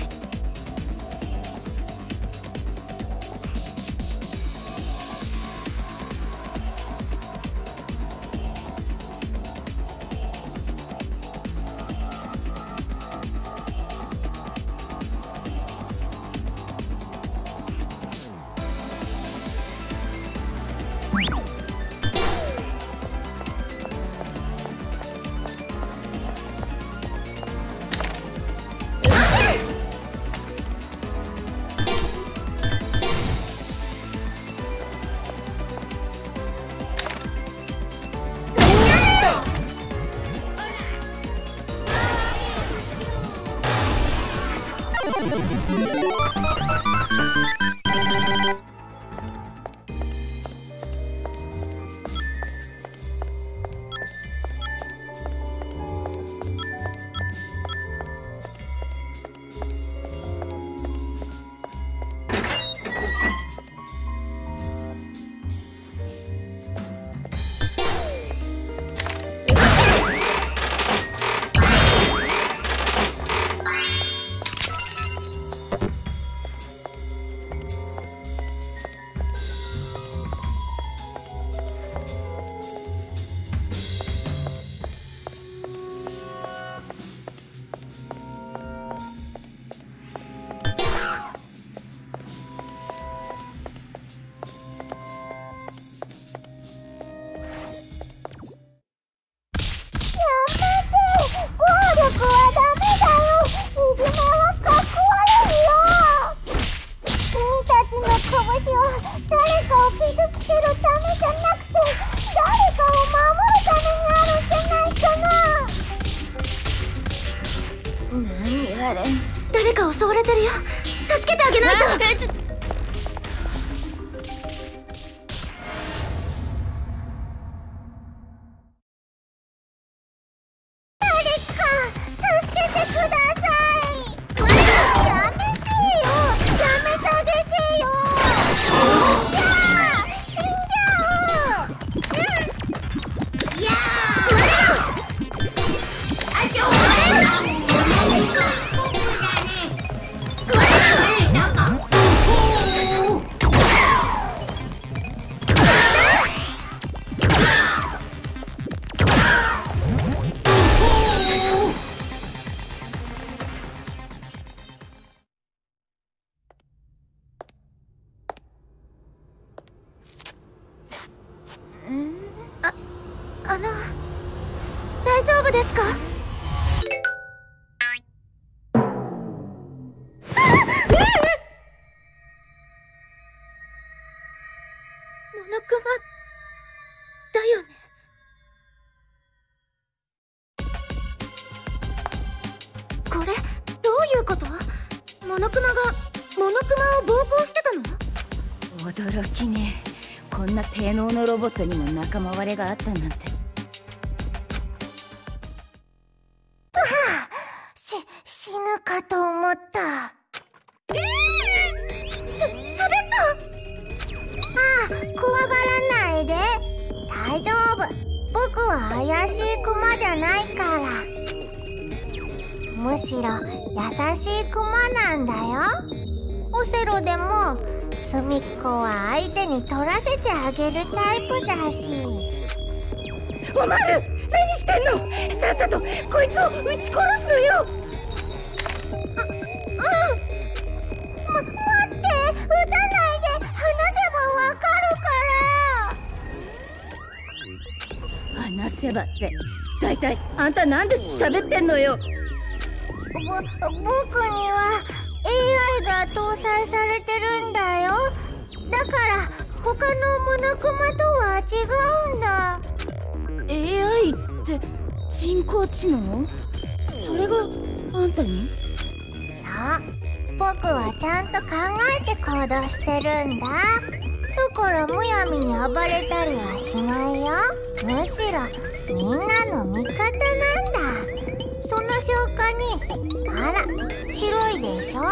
誰か襲われてるよ。助けてあげないと。誰か助けてください。やめてよ、やめてあげてよ。死んじゃう。いや大丈夫ですか？モノクマだよね。これどういうこと？モノクマを暴行してたの？ 驚きね。こんな低能のロボットにも仲間割れがあったなんて。 死ぬかと思った。喋った。怖がらないで。大丈夫。僕は怪しいクマじゃないから。むしろ優しいクマなんだよ。オセロでも隅っこは相手に取らせてあげるタイプだし。 おまる、何してんの？さっさとこいつを撃ち殺すのよ。 待って、撃たないで。話せばわかるから。 話せばって大体あんたなんで喋ってんのよ。 僕には AI が搭載されてるんだよ。だから他のモノクマとは違うんだ。 AI って人工知能？それがあんたに？ そう、僕はちゃんと考えて行動してるんだ。だからむやみに暴れたりはしないよ。むしろみんなの味方なんだ。その瞬間に、あら、白いでしょ。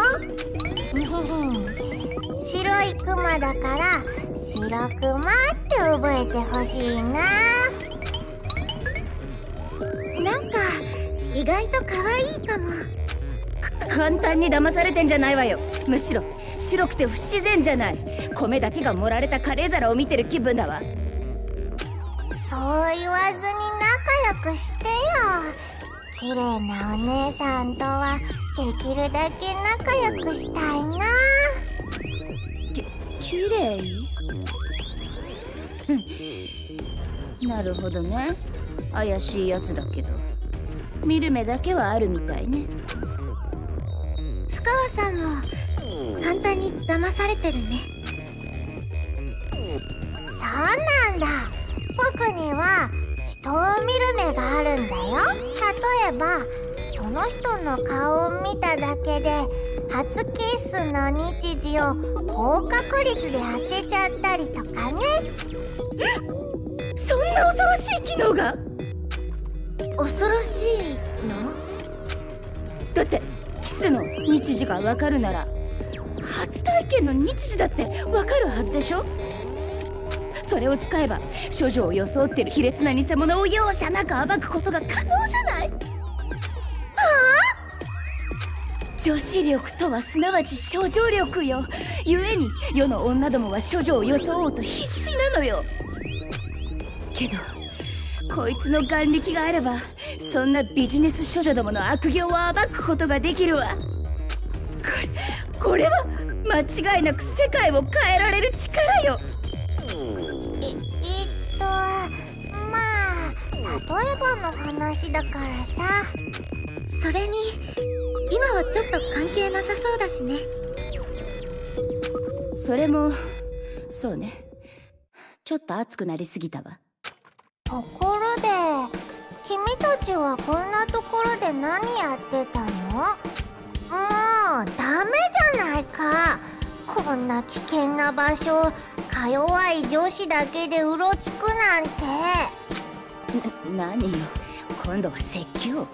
白いクマだから白クマって覚えてほしいな。なんか意外と可愛いかも。 簡単に騙されてんじゃないわよ。むしろ白くて不自然じゃない。米だけが盛られたカレー皿を見てる気分だわ。 そう言わずに仲良くしてよ。綺麗なお姉さんとはできるだけ仲良くしたいな。 綺麗？なるほどね。怪しいやつだけど見る目だけはあるみたいね。 深川さんも簡単に騙されてるね。そうなんだ。僕には人を見る目があるんだよ。例えばその人の顔を見ただけで初キッスの日時を高確率で当てちゃったりとかね。 そんな恐ろしい機能が？ 恐ろしいの？ だってキスの日時がわかるなら初体験の日時だってわかるはずでしょ。それを使えば処女を装ってる卑劣な偽物を容赦なく暴くことが可能じゃない。はあ？女子力とはすなわち処女力よ。ゆえに世の女どもは処女を装おうと必死なのよ。けどこいつの眼力があればそんなビジネス処女どもの悪行を暴くことができるわ。これは間違いなく世界を変えられる力よ。 まあ例えばの話だからさ。それに今はちょっと関係なさそうだしね。 それもそうね。ちょっと熱くなりすぎたわ。 ところで君たちはこんなところで何やってたの？ ダメじゃないか。こんな危険な場所か弱い女子だけでうろつくなんて。 何よ、今度は説教。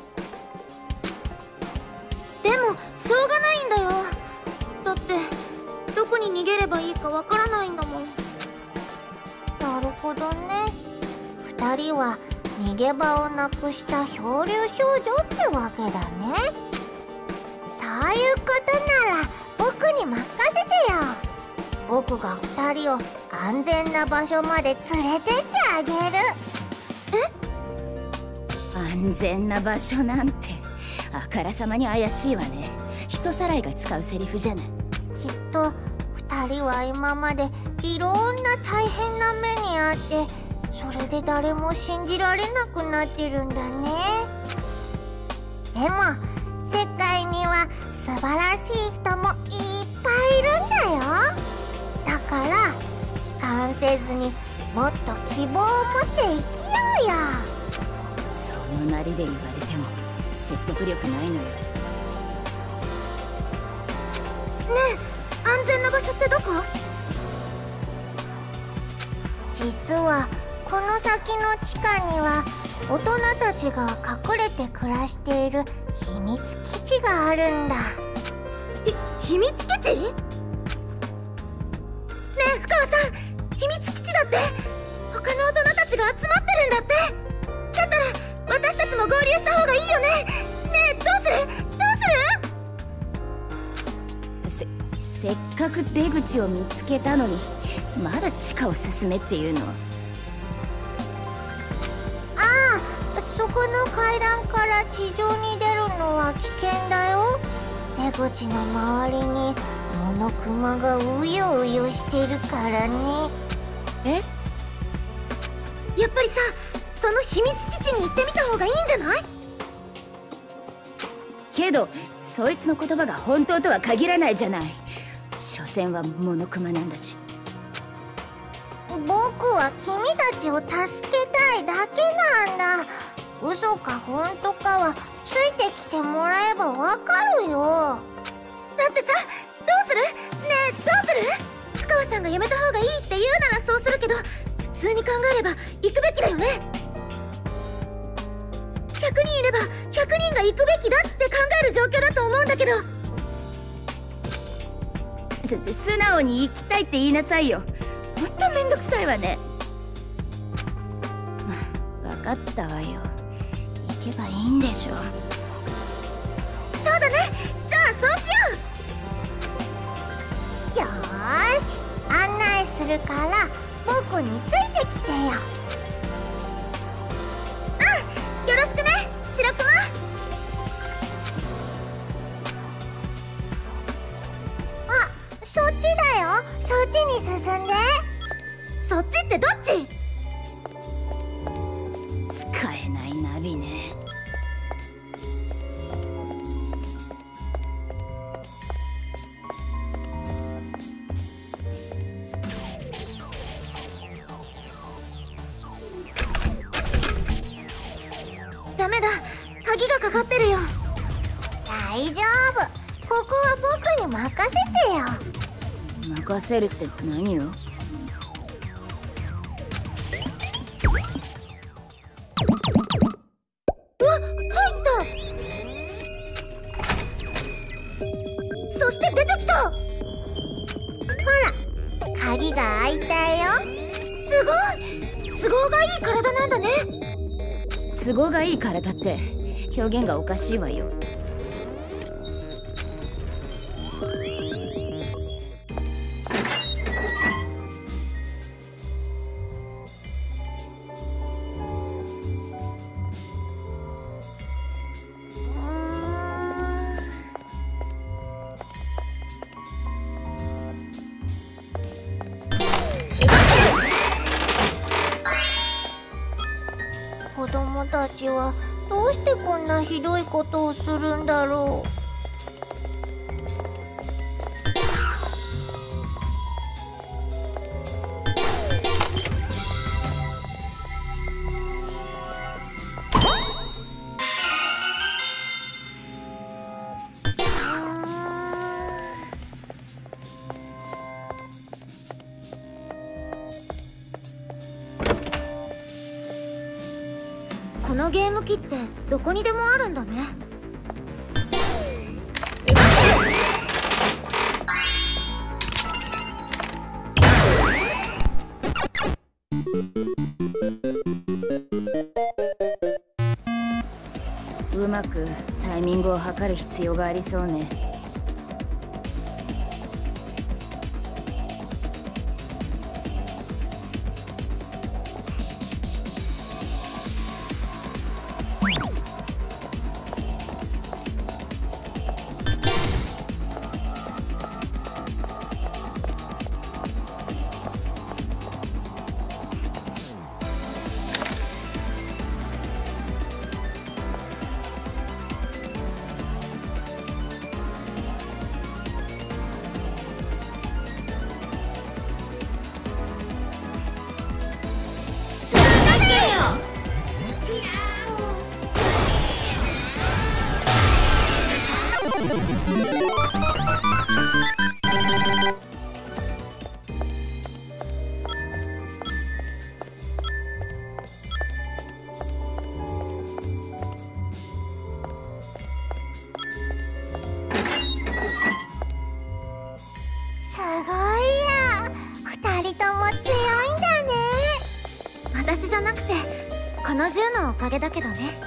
でもしょうがないんだよ。だってどこに逃げればいいかわからないんだもん。なるほどね。2人は逃げ場をなくした漂流少女ってわけだね。そういうことなら僕に任せてよ。僕が2人を安全な場所まで連れてってあげる。 安全な場所なんてあからさまに怪しいわね。人さらいが使うセリフじゃない。 きっと2人は今までいろんな大変な目にあって、それで誰も信じられなくなってるんだね。でも世界には素晴らしい人もいっぱいいるんだよ。だから悲観せずにもっと希望を持って生きようよ。 そのなりで言われても説得力ないのよ。ねえ、安全な場所ってどこ？実はこの先の地下には大人たちが隠れて暮らしている秘密基地があるんだ。秘密基地？ねえ深川さん、秘密基地だって。他の大人たちが集まってるんだって。だったら私たちも合流した方がいいよね。ねえ、どうする？ せっかく出口を見つけたのにまだ地下を進めっていうのは。 そこの階段から地上に出るのは危険だよ。出口の周りにモノクマがうようよしてるからね。 え？ やっぱりさ、その秘密基地に行ってみた方がいいんじゃない？ けどそいつの言葉が本当とは限らないじゃない。所詮はモノクマなんだし。 僕は君たちを助けたいだけなんだ。嘘か本当かはついてきてもらえばわかるよ。だってさ、どうする？ねえ、どうする？深川さんがやめた方がいいって言うならそうするけど、普通に考えれば行くべきだよね。100人いれば100人が行くべきだって考える状況だと思うんだけど。 素直に行きたいって言いなさいよ。ほんとめんどくさいわね。分かったわよ。行けばいいんでしょ。 そうだね。じゃあそうしよう。よーし、案内するから僕についてきてよ。よろしくね、白熊。そっちだよ。そっちに進んで。そっちってどっち？ 使えないナビね。 ダメだ、鍵がかかってるよ。大丈夫、ここは僕に任せてよ。 任せるって何よ？ うわ、入った。そして出てきた。ほら、鍵が開いたよ。すごい、都合がいい体なんだね。 都合がいい体って表現がおかしいわよ。 子供たちはどうしてこんなひどいことをするんだろう。 このゲーム機ってどこにでもあるんだね。 うまくタイミングを測る必要がありそうね。 すごいや、2人とも強いんだね。私じゃなくてこの銃のおかげだけどね。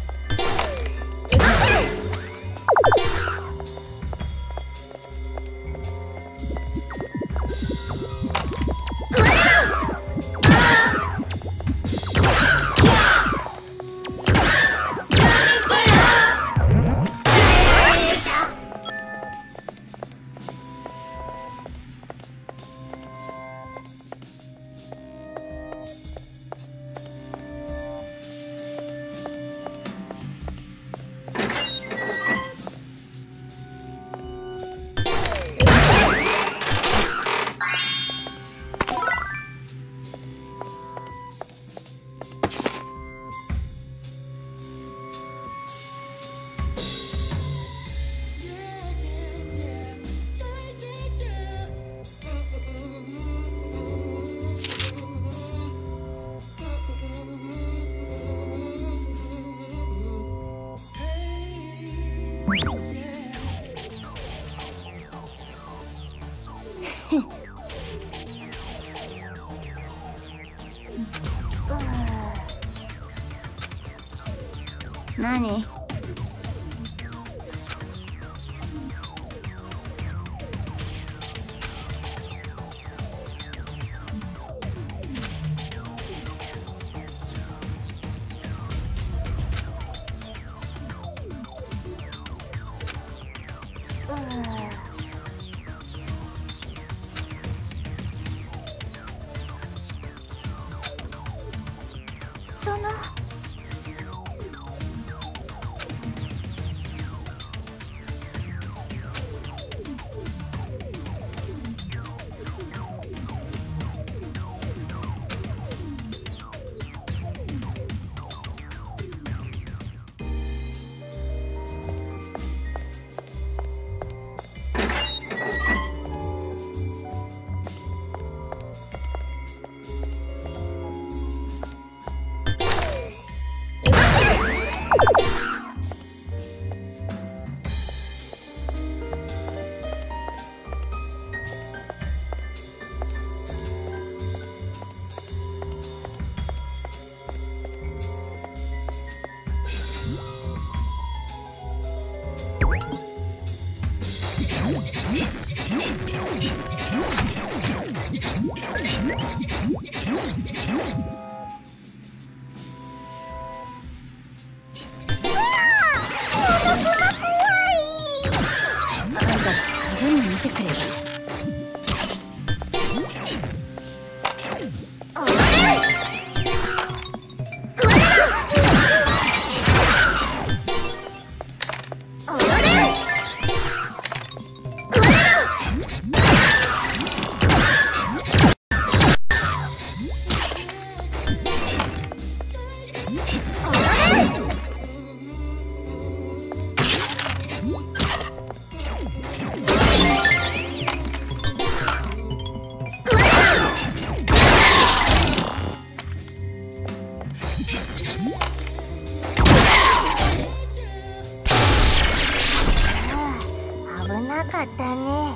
何？ かったね。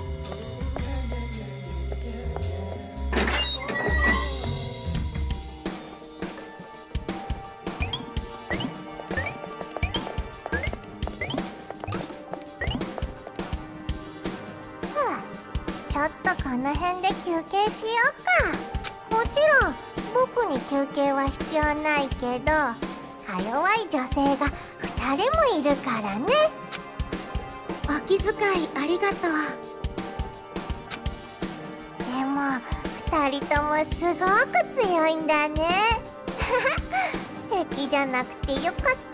ちょっとこの辺で休憩しようか。もちろん僕に休憩は必要ないけど、か弱い女性が2人もいるからね。お気遣いありがとう。でも2人ともすごく強いんだね。敵じゃなくてよかった。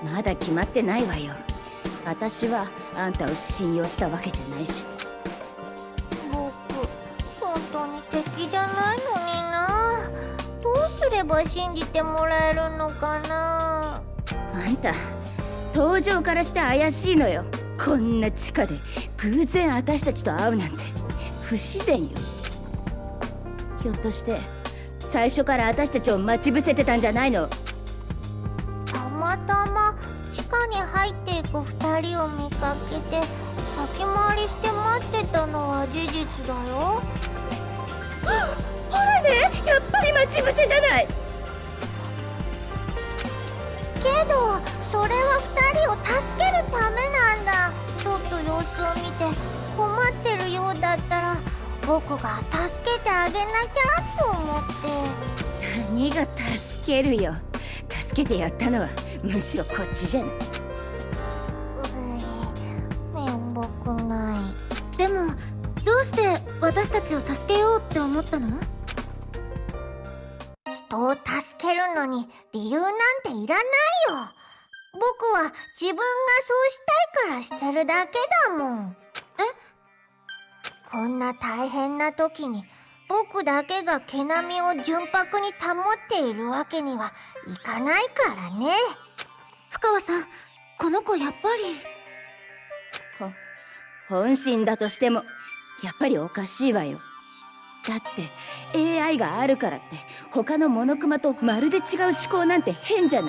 まだ決まってないわよ。私はあんたを信用したわけじゃないし。 僕本当に敵じゃないのにな。どうすれば信じてもらえるのかな。 あんた登場からして怪しいのよ。こんな地下で偶然私たちと会うなんて不自然よ。ひょっとして最初から私たちを待ち伏せてたんじゃないの？ たまたま地下に入っていく2人を見かけて先回りして待ってたのは事実だよ。 ほらね、やっぱり待ち伏せじゃない。 けどそれは2人を助けるためなんだ。ちょっと様子を見て困ってるようだったら僕が助けてあげなきゃと思って。 何が助けるよ。助けてやったのはむしろこっちじゃない。 面目ない。 でもどうして私たちを助けようって思ったの？ 人を助けるのに理由なんていらないよ。僕は自分がそうしたいからしてるだけだもん。こんな大変な時に僕だけが毛並みを純白に保っているわけにはいかないからね。 深川さん、この子やっぱり。 本心だとしてもやっぱりおかしいわよ。だって AI があるからって他のモノクマとまるで違う思考なんて変じゃない。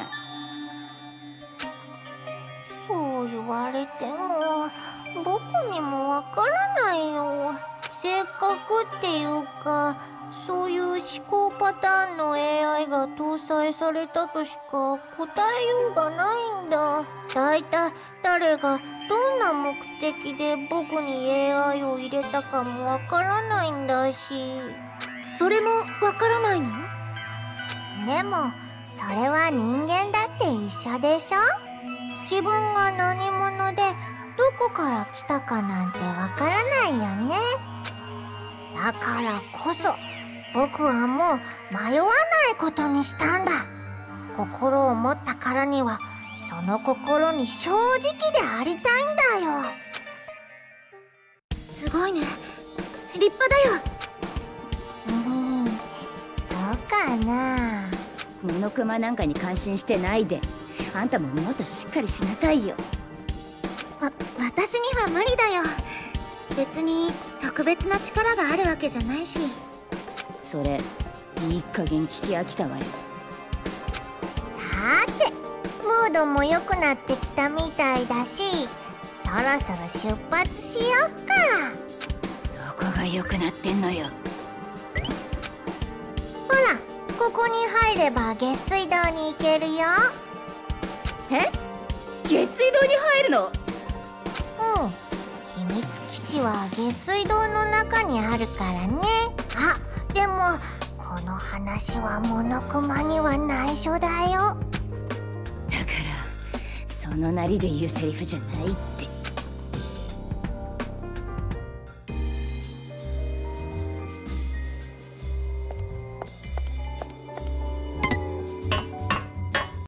そう言われても僕にもわからないよ。性格っていうかそういう思考パターンの AI が搭載されたとしか答えようがないんだ。だいたい誰がどんな目的で僕に AI を入れたかもわからないんだし。 それもわからないの？ でもそれは人間だって一緒でしょ。自分が何者でどこから来たかなんてわからないよね。だからこそ僕はもう迷わないことにしたんだ。心を持ったからにはその心に正直でありたいんだよ。 すごいね、立派だよ。 そうかな。 モノクマなんかに感心してないで、あんたももっとしっかりしなさいよ。 私には無理だよ。別に特別な力があるわけじゃないし。 それいい加減聞き飽きたわよ。 さてムードも良くなってきたみたいだし、そろそろ出発しよっか。 どこが良くなってんのよ。 ほらここに入れば下水道に行けるよ。 え？下水道に入るの？ 秘密基地は下水道の中にあるからね。あ、でもこの話はモノクマには内緒だよ。 だからそのなりで言うセリフじゃないって。